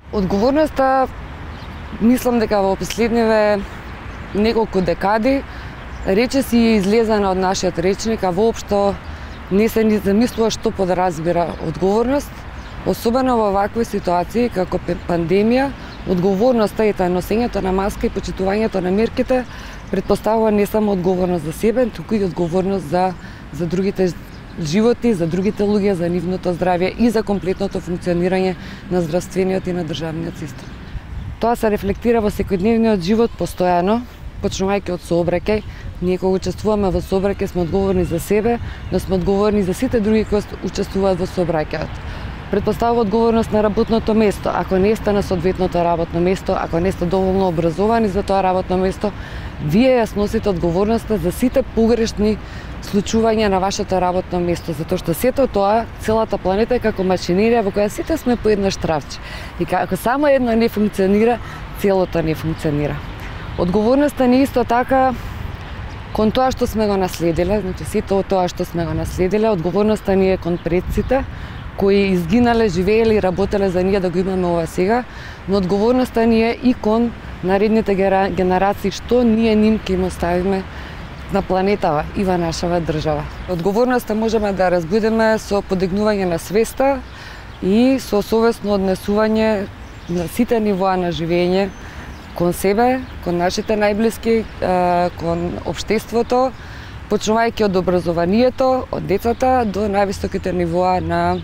Одговорноста, мислам дека во последниве неколку декади речиси е излезена од нашиот речник, а воопшто не се ни замислува што подразбира одговорност, особено во вакви ситуации како пандемија. Одговорноста и носењето на маска и почитувањето на мерките претпоставува не само одговорност за себе, туку и одговорност за другите животи, за другите луѓе, за нивното здравје и за комплетното функционирање на здравствениот и на државниот систем. Тоа се рефлектира во секојдневниот живот постојано, почнувајќи од сообраќај. Ние кога учествуваме во сообраќај сме одговорни за себе, но сме одговорни за сите други кои учествуваат во сообраќајот. Претпоставува одговорност на работното место. Ако не сте на соодветното работно место, ако не сте доволно образовани за тоа работно место, вие ја сносите одговорноста за сите погрешни случувања на вашето работно место, затоа што сето тоа, целата планета е како машинерија во која сите сме по еднаш травче. И ако само едно не функционира, целото не функционира. Одговорноста не исто така кон тоа што сме го наследиле, значи сето тоа што сме го наследиле, одговорноста ни е кон предците кои изгинале, живееле и работеле за ние да го имаме ова сега, но одговорноста ни е и кон наредните генерации што ние ним ќе им оставиме на планетава и во нашава држава. Одговорноста можеме да разбудиме со подигнување на свеста и со совесно однесување на сите нивоа на живење кон себе, кон нашите најблиски, кон општеството, почнувајќи од образованието, од децата до највисоките нивоа на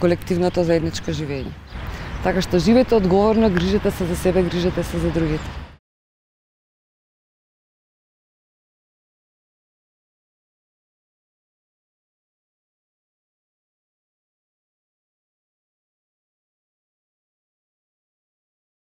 колективното заедничко живење. Така што живеете одговорно, грижете се за себе, грижете се за другите.